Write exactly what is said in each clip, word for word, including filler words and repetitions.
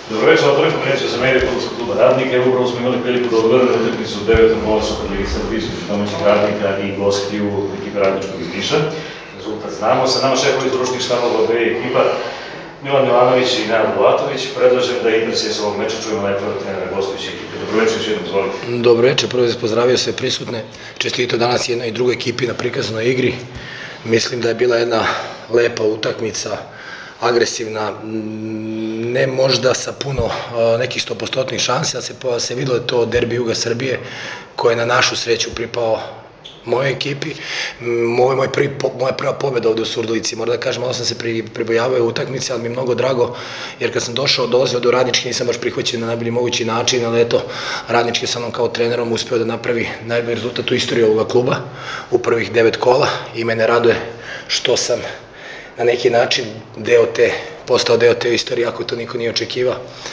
Dobro večer, otvorim konferenciju za medije fudbalskog kluba Radnika. Evo upravo smo imali priliku da odgledamo utakmicu u devetom kolu Superlige Srbije između domaćih Radnika i gostiju ekipe Radničkog iz Niša. Rezultat znamo. Sa nama šefovi stručnih štabova dve ekipa, Milan Milanović i Nenad Bulatović. Predlažem da impresije sa ovog meča čujemo najprve trenera gostujuće ekipe. Dobro večer, još jednom izvolite. Dobro večer, prvo bih pozdravio sve prisutne. Čestito danas jednoj i drugoj ekipi na prikazanoj igri. Mislim da je bila jedna lepa utakmica, agresivna, ne možda sa puno nekih stopostotnih šansi, ali se videlo to derbi Juga Srbije koji je na našu sreću pripao mojoj ekipi. Ovo je moja prva pobjeda ovde u Surdulici. Moram da kažem, malo sam se pribojavao u utakmici, ali mi je mnogo drago, jer kad sam došao, dolazio do Radničke, nisam baš prihvaćen na najbolji mogući način, ali eto, Radnički sa mnom kao trenerom uspeo da napravi najbolji rezultat u istoriji ovoga kluba u prvih devet kola i mene raduje što sam na neki način deo te, postao deo te istorije, ako to niko nije očekivao.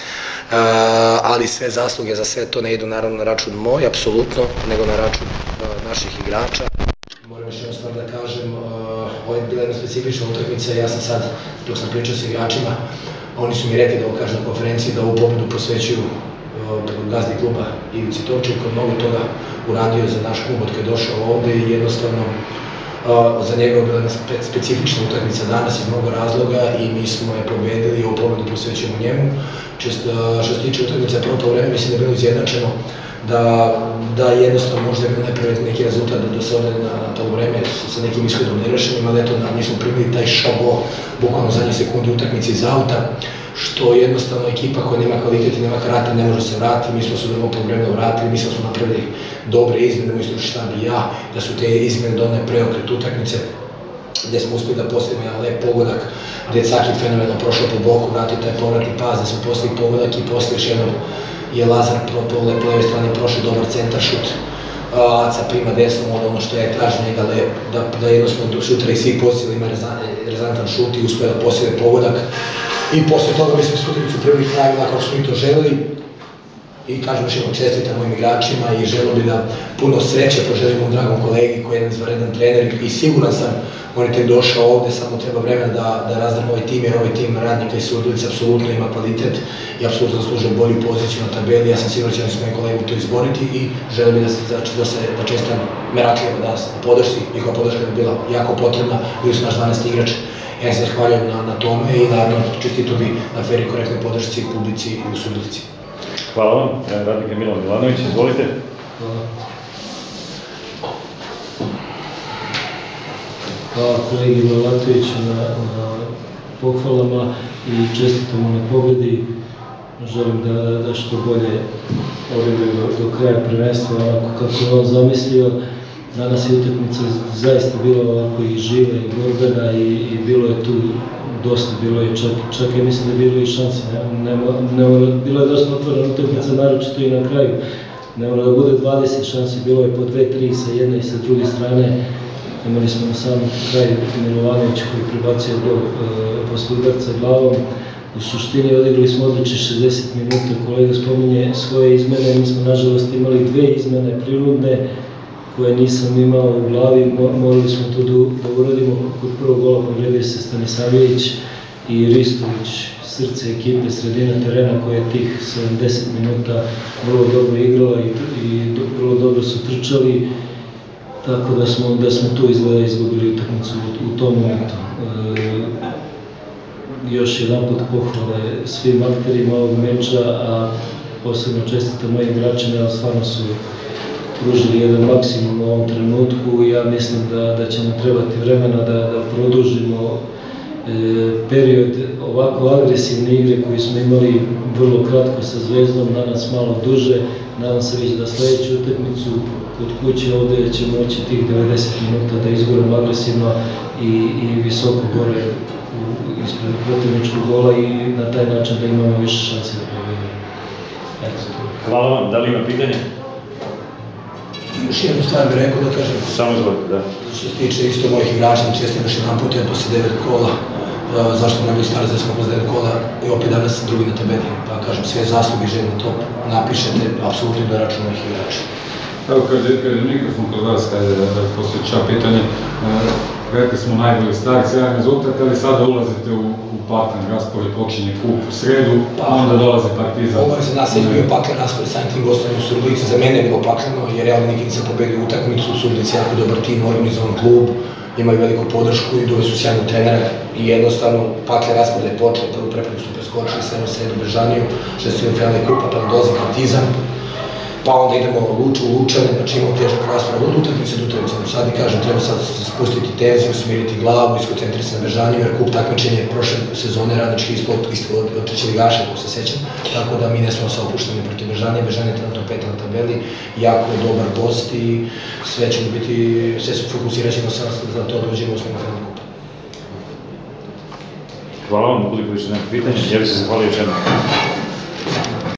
Ali sve zasluge za sve to ne idu naravno na račun moj, apsolutno, nego na račun naših igrača. Moram još jednu stvar da kažem, ovo je bila jedna specifična utakmica, ja sam sad, dok sam pričao sa igračima, oni su mi rekli da ovo kažem na konferenciji, da ovu pobedu posvećuju gazdi kluba Ivici Tovčev, koji je mnogo toga uradio za naš klub od kada je došao ovde i jednostavno za njega je bila jedna specifična utakmica danas iz mnogo razloga i mi smo je pobedili i ovu pobedu posvećujemo njemu. Što se tiče utakmice proto vreme, mislim da je bilo izjednačeno, da jednostavno možda je bilo nepravedni neki rezultat da se ode na to vreme sa nekim ishodom nerešenim, ali eto, mi smo primili taj šabo bukvalno zadnje sekunde utakmice iz auta, što jednostavno ekipa koja nema kvalitet i nema karakter ne može se vratiti. Mi smo se do ovog vremena vratili, mi smo napravili dobre izmene, moj stručni štab i ja, da su te izmene donele preokret utakmice, gde smo uspeli da postavimo jedan lep pogodak, gde je Caki fenomenalno prošao po boku, vratio taj povratni pas, da smo postavili pogodak i posle još jednom je Lazar po leve strane prošao dobar centar šut, Aca prima desnom od ono što je traži njega da jednostavno šutera iz svih pozicija ima rezantan šut i uspio da postavili pogodak i posle toga mi smo utakmicu prvih pravila kako smo i to želeli i kažem još jednom čestitam mojim igračima i želeo bi da puno sreće poželim mojom dragom kolegi koji je jedan izvanredan trener i siguran sam, on je tek došao ovde, samo treba vremena da razdrama ovaj tim, jer ovaj tim Radnika i Surdulice apsolutno ima kvalitet i apsolutno zaslužuje bolju poziciju na tabeli. Ja sam siguran da će s mojim kolegom to izboriti i želeo bi da čestam Meraklijama danas na podršci. Njihova podrška je bila jako potrebna, bili su naš dvanaesti igrač. Ja se zahvaljujem na tome i naravno čestito bi na fer i korektnoj podršci publici i u Surdulici. Hvala vam. Radnik je Milan Milanović, izvolite. Hvala. Hvala kolegi Bulatoviću na pohvalama i čestitamo na pobedi. Želim da što bolje odigraju do kraja prvenstva, onako kako je on zamislio. Danas je utakmica zaista bila ovako i živa i borbena i bilo je tu dosta, bilo je čak i mislim da je bilo i šanse. Bilo je dosta otvorena utakmica, naročito i na kraju. Ne mora da bude dvadeset šansi, bilo je po dve, tri sa jedne i sa druge strane. Imali smo na samom kraju Milovanović koji prebacio gol posle udarca glavom. U suštini odigrali smo odlične šezdeset minuta, kolega spominje svoje izmene, mi smo nažalost imali dve izmene priludne koje nisam imao u glavi, morali smo to da uradimo. Kod prvog gola povredio se Stanisavljević i Ristović, srce ekipe, sredina terena koja je tih sedamdeset minuta vrlo dobro igrala i vrlo dobro su trčali, tako da smo tu izgleda izgubili utakmicu u tom momentu. Još jedan put pohvale svim akterima ovog meča, a posebno čestitam mojim igračima, stvarno su pružili jedan maksimum u ovom trenutku i ja mislim da će nam trebati vremena da produžimo period ovako agresivne igre koju smo imali vrlo kratko sa Zvezdom, danas malo duže. Nadam se već da sledeću utakmicu kod kuće ovde ćemo moći tih devedeset minuta da izguramo agresivno i visoko gore ispred protivničkog gola i na taj način da imamo više šanse da pobedimo. Hvala vam. Da li ima pitanje? Još jednu stvar bih rekao da kažem. Samo izvolite, da. Što se tiče isto mojih igrača, čestim još jedan put, jer posle devet kola, zašto nam je stara zvezda posle devet kola i opet danas sam drugi na tabeli. Pa kažem, sve zasluge želim da to napišete, apsolutno da račun mojih igrača. Evo, kad je mikrofon kod vas, kada je posjeća pitanje, rekli smo najbolji start, sjajan rezultat, ali sada ulazite u, u paklen raspored, počinje kup u sredu, pa onda dolaze Partizan. Ovo je za nas je bio paklen raspored, samim tim gostovanjem u Surdulici, za mene je bilo pakleno, jer Real nikad nisam pobedio utakmicu, u Surdulici je jako dobar tim, organizovan klub, imaju veliku podršku i dove su sjajnog trenera i jednostavno paklen raspored je počeo, prvu prepreku su preskočili, sve u sredu Bežaniju, šestvinu finalne kupa, pa dolazi Partizan, pa onda idemo u Luču, u Lučane, znači imamo težak raspored od utakmice do utakmice. Sad i kažem, treba sad spustiti tenziju, smiriti glavu, iskoncentrisati se na Bežaniju, jer kup takmičenje prošle sezone radnički ispod od treće ligaša, ako se sećam, tako da mi ne smo se opušteni protiv Bežanije. Bežanije je trenutno peta na tabeli, jako je dobar gost i sve ćemo biti, sve se fokusirat ćemo za to da uđemo u osminu finalnu kupa. Hvala vam, ukoliko više nema pitanja, ja bih se zahvalio čemu.